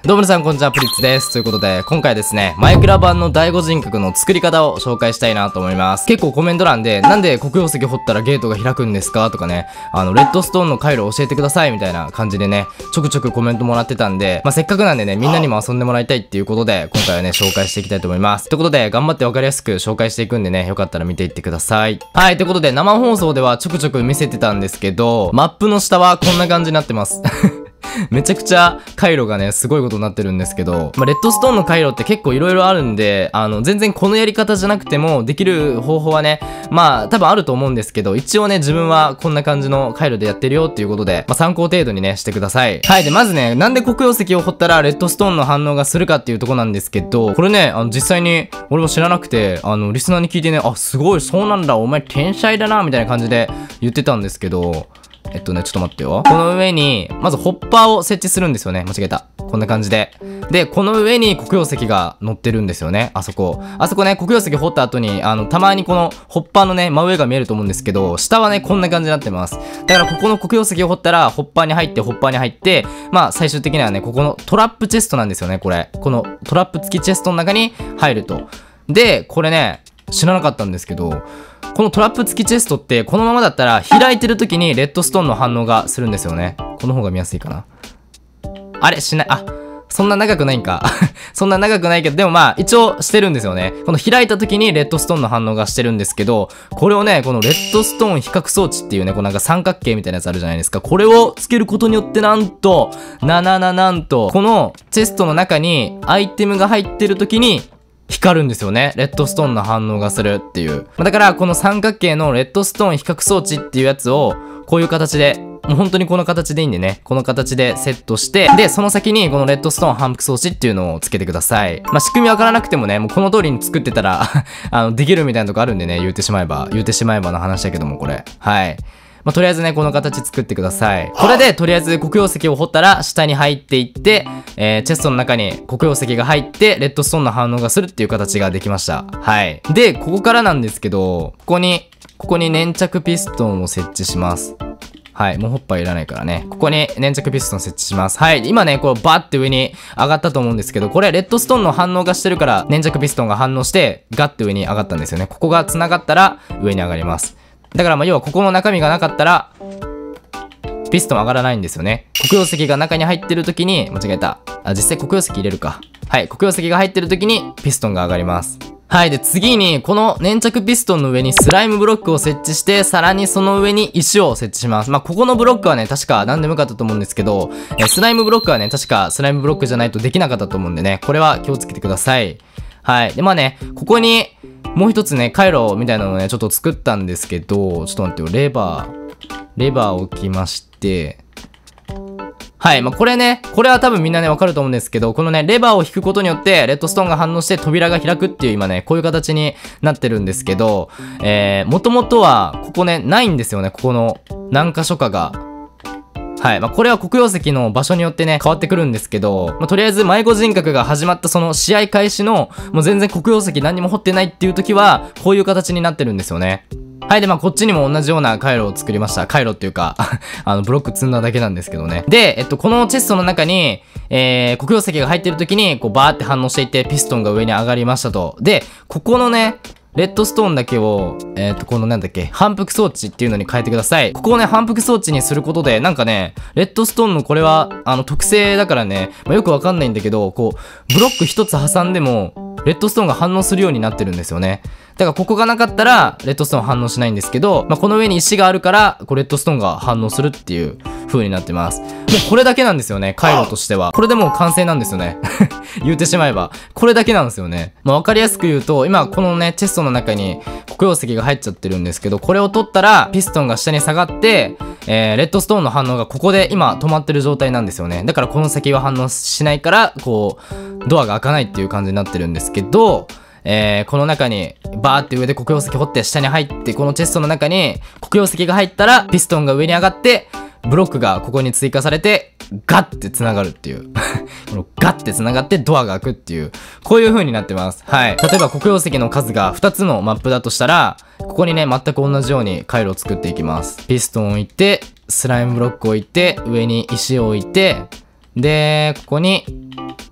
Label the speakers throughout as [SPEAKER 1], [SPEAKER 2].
[SPEAKER 1] どうも皆さんこんにちは、プリッツです。ということで、今回ですね、マイクラ版の第5人格の作り方を紹介したいなと思います。結構コメント欄で、なんで黒曜石掘ったらゲートが開くんですかとかね、レッドストーンの回路を教えてくださいみたいな感じでね、ちょくちょくコメントもらってたんで、せっかくなんでね、みんなにも遊んでもらいたいっていうことで、今回はね、紹介していきたいと思います。ということで、頑張ってわかりやすく紹介していくんでね、よかったら見ていってください。はい、ということで、生放送ではちょくちょく見せてたんですけど、マップの下はこんな感じになってます。めちゃくちゃ回路がね、すごいことになってるんですけど、レッドストーンの回路って結構色々あるんで、全然このやり方じゃなくても、できる方法はね、多分あると思うんですけど、一応ね、自分はこんな感じの回路でやってるよっていうことで、参考程度にね、してください。はい、で、まずね、なんで黒曜石を掘ったらレッドストーンの反応がするかっていうとこなんですけど、これね、実際に、俺も知らなくて、リスナーに聞いてね、あ、すごい、そうなんだ、お前天才だな、みたいな感じで言ってたんですけど、ちょっと待ってよ。この上に、まずホッパーを設置するんですよね。間違えた。こんな感じで。で、この上に黒曜石が乗ってるんですよね。あそこね、黒曜石掘った後に、たまにこのホッパーのね、真上が見えると思うんですけど、下はね、こんな感じになってます。だからここの黒曜石を掘ったら、ホッパーに入って、最終的にはね、ここのトラップチェストなんですよね、これ。このトラップ付きチェストの中に入ると。で、これね、知らなかったんですけど、このトラップ付きチェストってこのままだったら開いてる時にレッドストーンの反応がするんですよね。この方が見やすいかな。あれしない。あ、そんな長くないんか。そんな長くないけど、でも一応してるんですよね。この開いた時にレッドストーンの反応がしてるんですけど、これをね、このレッドストーン比較装置っていうね、こうなんか三角形みたいなやつあるじゃないですか。これをつけることによってなんと、なんと、このチェストの中にアイテムが入ってる時に、光るんですよね。レッドストーンの反応がするっていう。だから、この三角形のレッドストーン比較装置っていうやつを、こういう形で、もう本当にこの形でいいんでね、この形でセットして、で、その先にこのレッドストーン反復装置っていうのをつけてください。仕組みわからなくてもね、もうこの通りに作ってたらできるみたいなとこあるんでね、言ってしまえばの話だけども、これ。はい。とりあえずね、この形作ってください。これで、とりあえず黒曜石を掘ったら、下に入っていって、チェストの中に黒曜石が入って、レッドストーンの反応がするっていう形ができました。はい。で、ここからなんですけど、ここに粘着ピストンを設置します。はい。もうホッパーいらないからね。ここに粘着ピストン設置します。はい。今ね、こうバーって上に上がったと思うんですけど、これレッドストーンの反応がしてるから、粘着ピストンが反応して、ガッて上に上がったんですよね。ここが繋がったら、上に上がります。だから要はここの中身がなかったら、ピストン上がらないんですよね。黒曜石が中に入ってる時に、間違えた。実際黒曜石入れるか。はい。黒曜石が入ってる時に、ピストンが上がります。はい。で、次に、この粘着ピストンの上にスライムブロックを設置して、さらにその上に石を設置します。ここのブロックはね、確か何でもよかったと思うんですけど、スライムブロックはね、確かスライムブロックじゃないとできなかったと思うんでね、これは気をつけてください。はい。で、ここに、もう一つね、回路みたいなのをね、ちょっと作ったんですけど、ちょっと待ってよ、レバーを置きまして、はい。これは多分みんなね、わかると思うんですけど、このね、レバーを引くことによって、レッドストーンが反応して扉が開くっていう今ね、こういう形になってるんですけど、もともとは、ここね、ないんですよね、ここの何箇所かが。はい。これは黒曜石の場所によってね、変わってくるんですけど、とりあえず迷子人格が始まったその試合開始の、もう全然黒曜石何も掘ってないっていう時は、こういう形になってるんですよね。はい。で、こっちにも同じような回路を作りました。回路っていうかブロック積んだだけなんですけどね。で、このチェストの中に、黒曜石が入ってる時に、こう、バーって反応していって、ピストンが上に上がりましたと。で、ここのね、レッドストーンだけを、この反復装置っていうのに変えてください。ここをね、反復装置にすることで、レッドストーンのこれは、特性だからね、よくわかんないんだけど、こう、ブロック一つ挟んでも、レッドストーンが反応するようになってるんですよね。だからここがなかったら、レッドストーン反応しないんですけど、この上に石があるから、レッドストーンが反応するっていう風になってます。もうこれだけなんですよね、回路としては。これでもう完成なんですよね。言ってしまえば。これだけなんですよね。わかりやすく言うと、今このね、チェストの中に黒曜石が入っちゃってるんですけど、これを取ったら、ピストンが下に下がって、レッドストーンの反応がここで今止まってる状態なんですよね。だからこの先は反応しないから、こう、ドアが開かないっていう感じになってるんですけど、この中にバーって上で黒曜石掘って下に入って、このチェストの中に黒曜石が入ったらピストンが上に上がってブロックがここに追加されてガッて繋がるっていうこのガッて繋がってドアが開くっていうこういう風になってます。はい。例えば黒曜石の数が2つのマップだとしたらここにね全く同じように回路を作っていきます。ピストンを置いてスライムブロックを置いて上に石を置いてでここに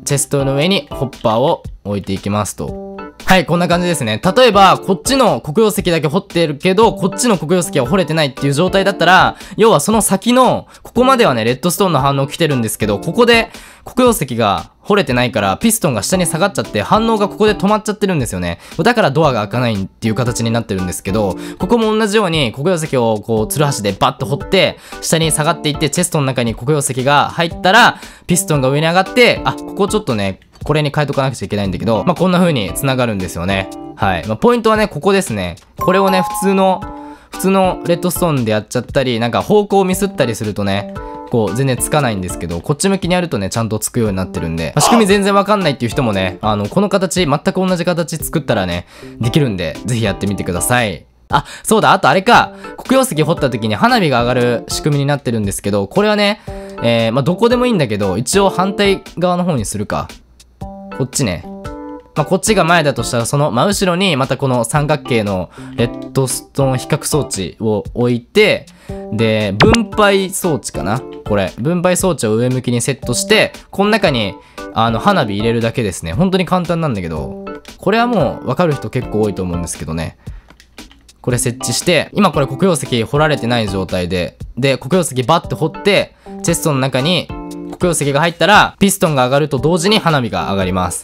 [SPEAKER 1] チェストの上にホッパーを置いていきますと。はい、こんな感じですね。例えば、こっちの黒曜石だけ掘ってるけど、こっちの黒曜石は掘れてないっていう状態だったら、要はその先の、ここまではね、レッドストーンの反応来てるんですけど、ここで黒曜石が掘れてないから、ピストンが下に下がっちゃって、反応がここで止まっちゃってるんですよね。だからドアが開かないっていう形になってるんですけど、ここも同じように黒曜石をこう、ツルハシでバッと掘って、下に下がっていって、チェストの中に黒曜石が入ったら、ピストンが上に上がって、あ、ここちょっとね、これに変えとかなくちゃいけないんだけど、こんな風に繋がるんですよね。はい。ポイントはね、ここですね。これをね、普通のレッドストーンでやっちゃったり、なんか方向をミスったりするとね、こう全然つかないんですけど、こっち向きにやるとね、ちゃんとつくようになってるんで、仕組み全然わかんないっていう人もね、この形、全く同じ形作ったらね、できるんで、ぜひやってみてください。あ、そうだ、あとあれか、黒曜石掘った時に花火が上がる仕組みになってるんですけど、これはね、どこでもいいんだけど、一応反対側の方にするか。こっちね。こっちが前だとしたら、その真後ろにまたこの三角形のレッドストーン比較装置を置いて、で、分配装置かなこれ。分配装置を上向きにセットして、この中に、花火入れるだけですね。本当に簡単なんだけど、これはもうわかる人結構多いと思うんですけどね。これ設置して、今これ黒曜石掘られてない状態で、黒曜石バッて掘って、チェストの中に黒曜石が入ったら、ピストンが上がると同時に花火が上がります。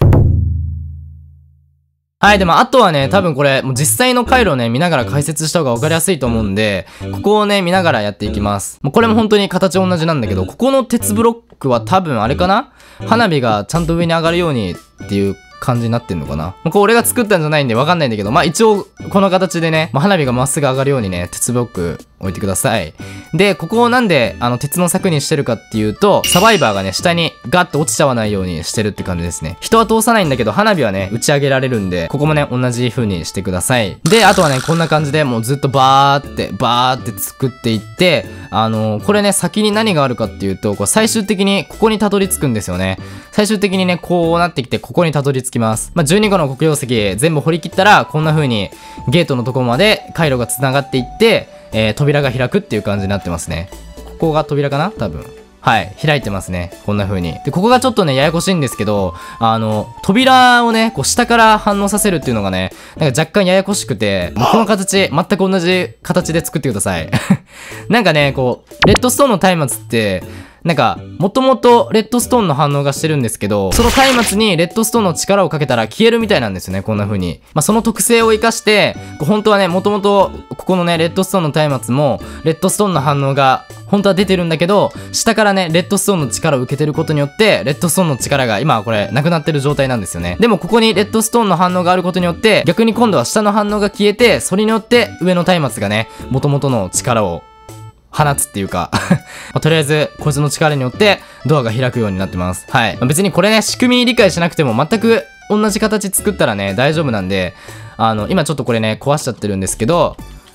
[SPEAKER 1] はい、でもあとはね、多分これ、もう実際の回路をね、見ながら解説した方が分かりやすいと思うんで、ここをね、見ながらやっていきます。もうこれも本当に形同じなんだけど、ここの鉄ブロックは多分あれかな？花火がちゃんと上に上がるようにっていう感じになってんのかな。これ俺が作ったんじゃないんで分かんないんだけど、一応この形でね、花火がまっすぐ上がるようにね、鉄ブロック置いてください。で、ここをなんで鉄の柵にしてるかっていうと、サバイバーがね、下にガッと落ちちゃわないようにしてるって感じですね。人は通さないんだけど、花火はね、打ち上げられるんで、ここもね、同じ風にしてください。で、あとはね、こんな感じでもうずっとバーって作っていって、これね、先に何があるかっていうと、これ最終的にここにたどり着くんですよね。最終的にね、こうなってきて、ここにたどり着きます。12個の黒曜石全部掘り切ったら、こんな風にゲートのところまで回路が繋がっていって、扉が開くっていう感じになってますね。ここが扉かな多分。はい。開いてますね。こんな風に。で、ここがちょっとね、ややこしいんですけど、扉をね、こう下から反応させるっていうのがね、なんか若干ややこしくて、もうこの形、全く同じ形で作ってください。なんかね、こう、レッドストーンの松明って、なんか、もともとレッドストーンの反応がしてるんですけど、その松明にレッドストーンの力をかけたら消えるみたいなんですよね、こんな風に。その特性を活かして、本当はね、もともと、ここのね、レッドストーンの松明も、レッドストーンの反応が、本当は出てるんだけど、下からね、レッドストーンの力を受けてることによって、レッドストーンの力が今はこれ、なくなってる状態なんですよね。でも、ここにレッドストーンの反応があることによって、逆に今度は下の反応が消えて、それによって上の松明がね、元々の力を放つっていうかとりあえずこいつの力によってドアが開くようになってます。はい。別にこれね、仕組み理解しなくても全く同じ形作ったらね、大丈夫なんで、今ちょっとこれね、壊しちゃってるんですけど、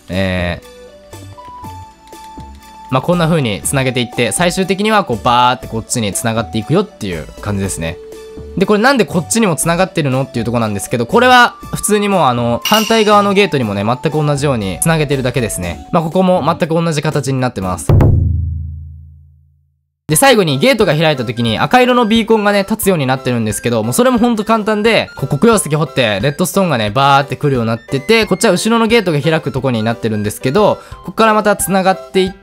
[SPEAKER 1] こんな風に繋げていって、最終的にはこうバーってこっちに繋がっていくよっていう感じですね。で、これなんでこっちにも繋がってるのっていうとこなんですけど、これは普通にもう反対側のゲートにもね、全く同じように繋げてるだけですね。ここも全く同じ形になってます。で、最後にゲートが開いた時に赤色のビーコンがね、立つようになってるんですけど、もうそれもほんと簡単で、黒曜石掘って、レッドストーンがね、バーって来るようになってて、こっちは後ろのゲートが開くとこになってるんですけど、こっからまた繋がっていって、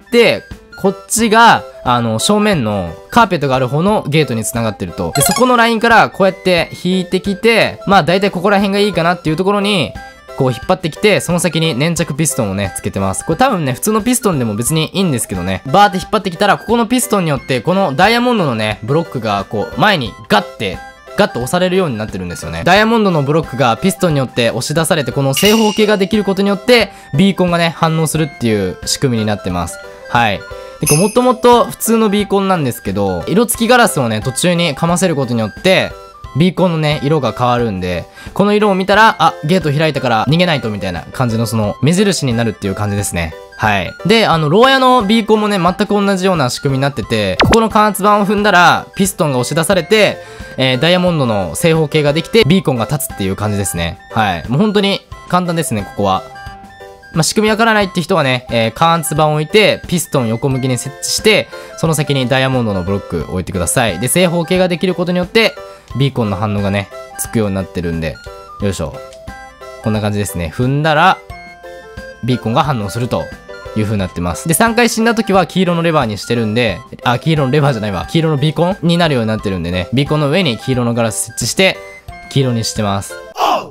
[SPEAKER 1] こっちが、正面のカーペットがある方のゲートに繋がってると。で、そこのラインからこうやって引いてきて、だいたいここら辺がいいかなっていうところに、こう引っ張ってきて、その先に粘着ピストンをね、つけてます。これ多分ね、普通のピストンでも別にいいんですけどね。バーって引っ張ってきたら、ここのピストンによって、このダイヤモンドのね、ブロックがこう、前にガッと押されるようになってるんですよね。ダイヤモンドのブロックがピストンによって押し出されて、この正方形ができることによって、ビーコンがね、反応するっていう仕組みになってます。はい。で、もともと普通のビーコンなんですけど、色付きガラスをね、途中にかませることによって、ビーコンのね、色が変わるんで、この色を見たら、あ、ゲート開いたから逃げないとみたいな感じのその目印になるっていう感じですね。はい。で、牢屋のビーコンもね、全く同じような仕組みになってて、ここの加圧板を踏んだら、ピストンが押し出されて、ダイヤモンドの正方形ができて、ビーコンが立つっていう感じですね。はい。もう本当に簡単ですね、ここは。仕組みわからないって人はね、加圧板を置いて、ピストン横向きに設置して、その先にダイヤモンドのブロック置いてください。で、正方形ができることによって、 ビーコンの反応がね、つくようになってるんで、よいしょ。こんな感じですね。踏んだら、ビーコンが反応するという風になってます。で、3回死んだ時は黄色のレバーにしてるんで、黄色のレバーじゃないわ。黄色のビーコンになるようになってるんでね、ビーコンの上に黄色のガラス設置して、黄色にしてます。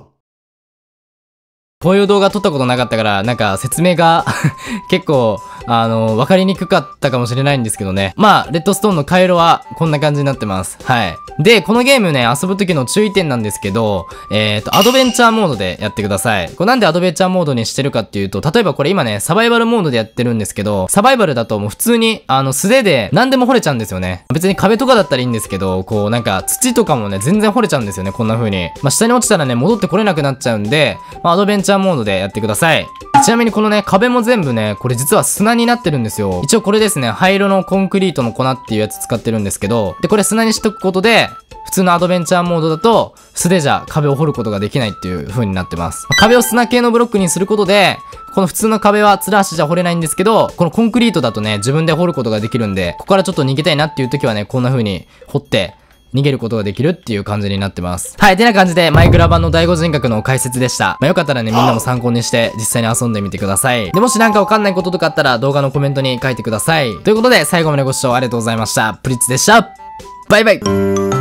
[SPEAKER 1] こういう動画撮ったことなかったから、なんか説明が結構、わかりにくかったかもしれないんですけどね。まあ、レッドストーンの回路はこんな感じになってます。はい。で、このゲームね、遊ぶ時の注意点なんですけど、アドベンチャーモードでやってください。これなんでアドベンチャーモードにしてるかっていうと、例えばこれ今ね、サバイバルモードでやってるんですけど、サバイバルだともう普通に、素手で何でも掘れちゃうんですよね。別に壁とかだったらいいんですけど、こうなんか土とかもね、全然掘れちゃうんですよね、こんな風に。まあ、下に落ちたらね、戻ってこれなくなっちゃうんで、まあ、アドベンチャーモードでやってください。ちなみにこのね、壁も全部ね、これ実は砂になってるんですよ。一応これですね、灰色のコンクリートの粉っていうやつ使ってるんですけど、で、これ砂にしとくことで、普通のアドベンチャーモードだと、素手じゃ壁を掘ることができないっていう風になってます。壁を砂系のブロックにすることで、この普通の壁はつら足じゃ掘れないんですけど、このコンクリートだとね、自分で掘ることができるんで、ここからちょっと逃げたいなっていう時はね、こんな風に掘って、逃げることができるっていう感じになってます。はい、てな感じでマイクラ版の第5人格の解説でした。まあ、よかったらね、みんなも参考にして実際に遊んでみてください。で、もしなんかわかんないこととかあったら動画のコメントに書いてください。ということで、最後までご視聴ありがとうございました。プリッツでした。バイバイ。